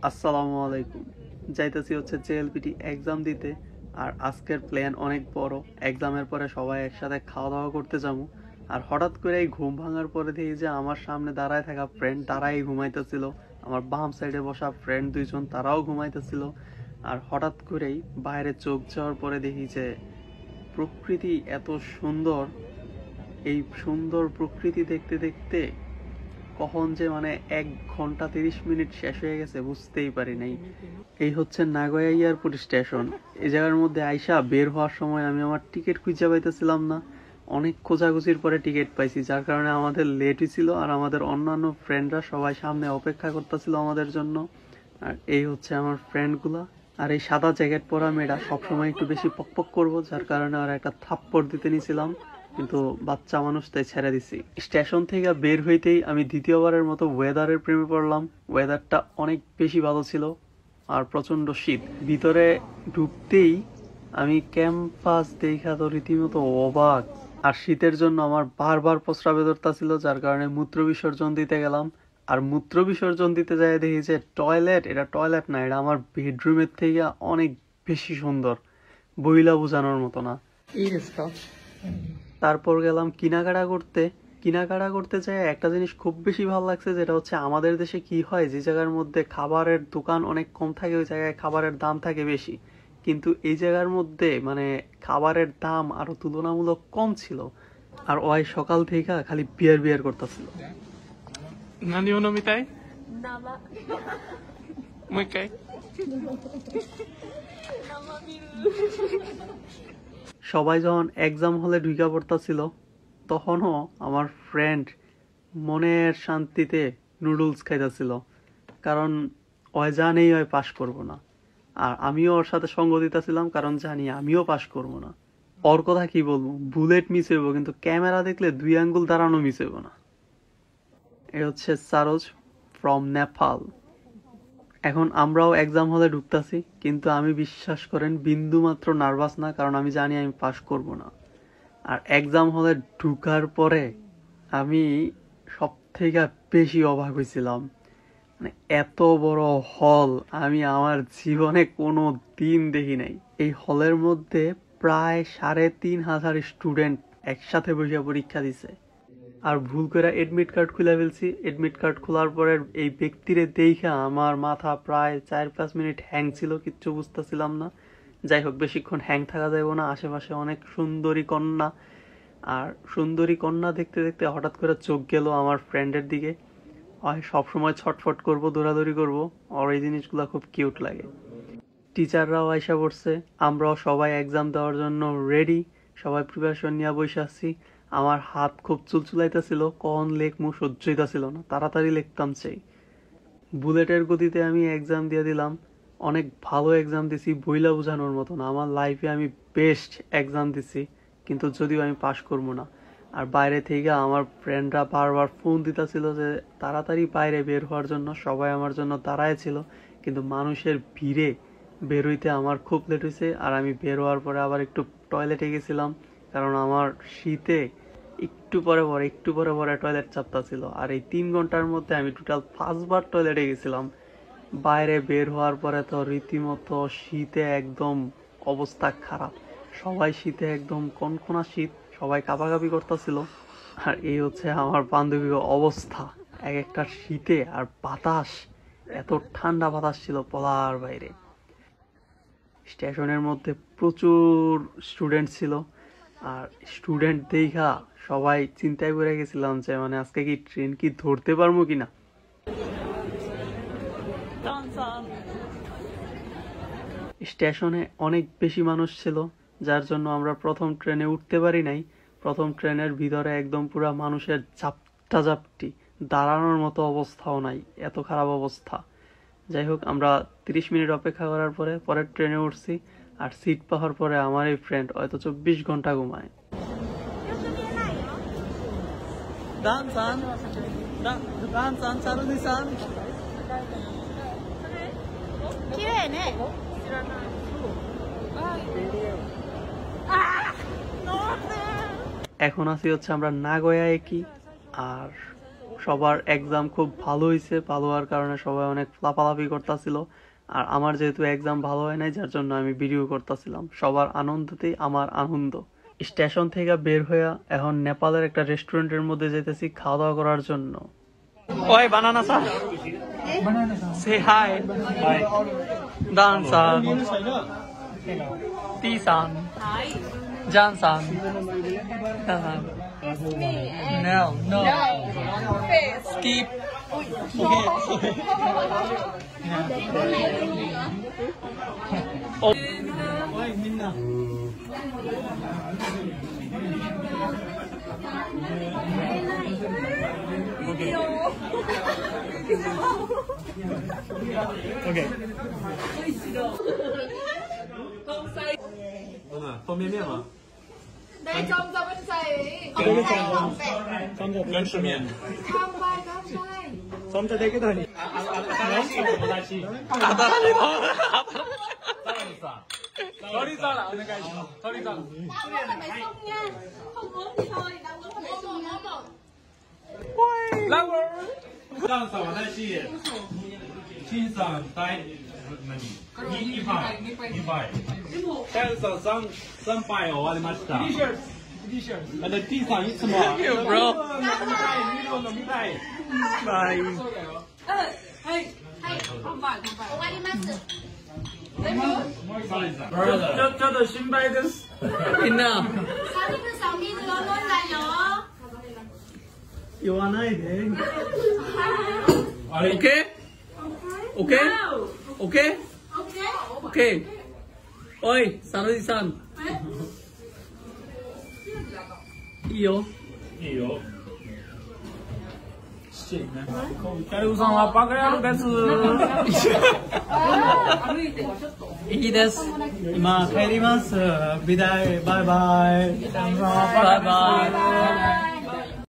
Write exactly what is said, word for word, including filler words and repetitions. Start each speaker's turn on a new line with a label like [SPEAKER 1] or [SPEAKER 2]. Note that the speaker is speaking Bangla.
[SPEAKER 1] আসসালামু আলাইকুম। যাইতেছি হচ্ছে জেএলপিটি এক্সাম দিতে। আর আজকের প্ল্যান অনেক বড়। এক্সামের পরে সবাই একসাথে খাওয়া দাওয়া করতে যাবো। আর হঠাৎ করে এই ঘুম ভাঙার পরে দেখি যে আমার সামনে দাঁড়ায় থাকা ফ্রেন্ড তারাই ঘুমাইতেছিল। আমার বাম সাইডে বসা ফ্রেন্ড দুইজন তারাও ঘুমাইতেছিল। আর হঠাৎ করেই বাইরে চোখ যাওয়ার পরে দেখি যে প্রকৃতি এত সুন্দর। এই সুন্দর প্রকৃতি দেখতে দেখতে কখন যে মানে এক ঘন্টা তিরিশ মিনিট শেষ হয়ে গেছে বুঝতেই পারি নাই। এই হচ্ছে নাগোয়া এয়ারপোর্ট স্টেশন। এই জায়গার মধ্যে আইসা বের হওয়ার সময় আমি আমার টিকিট খুঁজে পাইতেছিলাম না। অনেক খোঁজাখুঁজির পরে টিকিট পাইছি, যার কারণে আমাদের লেট হয়েছিল। আর আমাদের অন্যান্য ফ্রেন্ডরা সবাই সামনে অপেক্ষা করতেছিল আমাদের জন্য। আর এই হচ্ছে আমার ফ্রেন্ডগুলা। আর এই সাদা জ্যাকেট পরা মেয়েটা সবসময় একটু বেশি পকপক করবো, যার কারণে আর একটা থাপ্পড় দিতে নিয়েছিলাম, কিন্তু বাচ্চা মানুষ তাই ছেড়ে দিছি। স্টেশন থেকে বের হইতেই আমি দ্বিতীয়বারের মতো ওয়েদারের প্রেমে পড়লাম। ওয়েদারটা অনেক বেশি ভালো ছিল আর প্রচন্ড শীত। ভিতরে ঢুকতেই আমি ক্যাম্পাস দেখা তো রীতিমতো অবাক। আর শীতের জন্য আমার বারবার প্রস্রাবে ধরতেছিল, যার কারণে মূত্র বিসর্জন দিতে গেলাম। আর মূত্র বিসর্জন দিতে যাই দেখি যে টয়লেট, এটা টয়লেট না, এটা আমার বেডরুমের থেকে অনেক বেশি সুন্দর, বইলা বোঝানোর মতো না। তারপর গেলাম কিনাকাটা করতে। কিনাকাটা করতে চাই একটা জিনিস খুব বেশি ভালো লাগছে, যেটা হচ্ছে আমাদের দেশে কি হয়, যে জায়গার মধ্যে খাবারের দোকান অনেক কম থাকে ওই জায়গায় খাবারের দাম থাকে বেশি, কিন্তু এই জায়গার মধ্যে মানে খাবারের দাম আরো তুলনামূলক কম ছিল। আর ওই সকাল থেকে খালি বিয়ার বিয়ার করতেছিল। সবাই যখন এক্সাম হলে ঢুকা পড়তেছিল, তখনও আমার ফ্রেন্ড মনের শান্তিতে নুডলস খাইতেছিল, কারণ ওই জানেই ওই পাস করব না। আর আমিও ওর সাথে সঙ্গ দিতেছিলাম, কারণ জানি আমিও পাস করব না। ওর কথা কি বলবো, বুলেট মিস হইব, কিন্তু ক্যামেরা দেখলে দুই আঙ্গুল দাঁড়ানো মিস হইব না। এ হচ্ছে সারোজ ফ্রম নেপাল। এখন আমরাও এক্সাম হলে ঢুকতেছি, কিন্তু আমি বিশ্বাস করেন বিন্দু মাত্র নার্ভাস না, কারণ আমি জানি আমি পাস করব না। আর এক্সাম হলে ঢুকার পরে আমি সব থেকে বেশি অবাক হয়েছিলাম। মানে এত বড় হল আমি আমার জীবনে কোনো দিন দেখি নাই। এই হলের মধ্যে প্রায় সাড়ে তিন হাজার স্টুডেন্ট একসাথে বসে পরীক্ষা দিছে। আর ভুল করে এডমিট কার্ড খুলে ফেলছি। এডমিট কার্ড খোলার পরে এই ব্যক্তিরে দেখা আমার মাথা প্রায় চার পাঁচ মিনিট হ্যাং ছিল, কিচ্ছু বুঝতেছিলাম না। যাই হোক, বেশিক্ষণ হ্যাং থাকা যাইব না। আশেপাশে অনেক সুন্দরী কন্যা, আর সুন্দরী কন্যা দেখতে দেখতে হঠাৎ করে চোখ গেল আমার ফ্রেন্ডের দিকে। সবসময় ছটফট করব, দৌড়াদৌড়ি করব, আর এই জিনিসগুলো খুব কিউট লাগে। টিচাররাও আইসা পড়ছে, আমরাও সবাই এক্সাম দেওয়ার জন্য রেডি, সবাই প্রিপারেশন নিয়ে বসে আসছি। আমার হাত খুব চুলচুলাইতেছিল, কখন লেখমু সহ্য হইতাছিল না, তাড়াতাড়ি লিখতাম চাই। বুলেটের গতিতে আমি এক্সাম দিয়ে দিলাম। অনেক ভালো এক্সাম দিছি, বইলা বোঝানোর মতো না। আমার লাইফে আমি বেস্ট এক্সাম দিছি, কিন্তু যদিও আমি পাস করবো না। আর বাইরে থেকে আমার ফ্রেন্ডরা বারবার ফোন দিতেছিল যে তাড়াতাড়ি বাইরে বের হওয়ার জন্য, সবাই আমার জন্য দাঁড়ায় ছিল, কিন্তু মানুষের ভিড়ে বের হইতে আমার খুব লেট হয়েছে। আর আমি বের হওয়ার পরে আবার একটু টয়লেটে গেছিলাম, কারণ আমার শীতে একটু পরে পরে একটু পরে পরে টয়লেট চাপতা ছিল। আর এই তিন ঘন্টার মধ্যে আমি টোটাল পাঁচবার টয়লেটে গেছিলাম। বাইরে বের হওয়ার পরে তো রীতিমতো শীতে একদম অবস্থা খারাপ। সবাই শীতে একদম কনকনা শীত, সবাই কাঁপাকাঁপি করতেছিল। আর এই হচ্ছে আমার বান্ধবীর অবস্থা এক একটা শীতে। আর বাতাস, এত ঠান্ডা বাতাস ছিল বলার বাইরে। স্টেশনের মধ্যে প্রচুর স্টুডেন্ট ছিল, আর স্টুডেন্ট দেখা সবাই চিন্তায় পড়ে গেছিলাম যে মানে আজকে কি ট্রেন কি ধরতে পারবো কিনা। স্টেশনে অনেক বেশি মানুষ ছিল, যার জন্য আমরা প্রথম ট্রেনে উঠতে পারি নাই। প্রথম ট্রেনের ভিতরে একদম পুরা মানুষের ঝাপটা ঝাপটি, দাঁড়ানোর মতো অবস্থাও নাই, এত খারাপ অবস্থা। যাই হোক, আমরা তিরিশ মিনিট অপেক্ষা করার পরে পরের ট্রেনে উঠছি। আর সিট পাওয়ার পরে আমার এই ফ্রেন্ড হয়তো চব্বিশ ঘন্টা ঘুমায়। এখন আছি হচ্ছে আমরা নাগোয়া একি। আর সবার এক্সাম খুব ভালো হয়েছে, ভালো হওয়ার কারণে সবাই অনেক লাফালাফি করতেছিল। আর আমার যেহেতু এক্সাম ভালো হয় নাই, যার জন্য আমি ভিডিও করতেছিলাম। সবার আনন্দতেই আমার আনন্দ। স্টেশন থেকে বের হয়ে এখন নেপালের একটা রেস্টুরেন্টের মধ্যে যেতেছি খাওয়া দাওয়া করার জন্য। ওই বানানা স্যার, সে হাই দান স্যার, টি সান, জান সান, no no skip oh okay okay
[SPEAKER 2] 方便面吗？
[SPEAKER 3] 你浸唔浸一世？
[SPEAKER 2] 干吃面。
[SPEAKER 3] 乾杯乾杯！
[SPEAKER 2] 咱们在这个哪里？啊啊啊！新しい友達。新しい友達。トリさん、お願いします。トリさん。
[SPEAKER 3] 但我係咪鬆嘅？紅帽菜，但我係咪鬆嘅？
[SPEAKER 2] ラブ。ダンサーは何し？新さん大何？二二杯。二杯。ダンサー三三杯終わりました。あの T さんいつも。
[SPEAKER 1] You bro.
[SPEAKER 2] 飲みたい。
[SPEAKER 1] Bye.
[SPEAKER 3] はいはい乾杯乾杯。終わります。
[SPEAKER 2] ちょちょっと心配です。
[SPEAKER 1] みんな
[SPEAKER 3] サミクさん水飲んだよ。
[SPEAKER 1] 言わないで。
[SPEAKER 2] あれ
[SPEAKER 1] OK? OK? OK? OK? おい、サルディさん。いいよ。
[SPEAKER 2] いいよ。キャルさんはバカ野郎です。
[SPEAKER 1] いいです。今帰ります。ビダイ、バイバイ。バイバイ。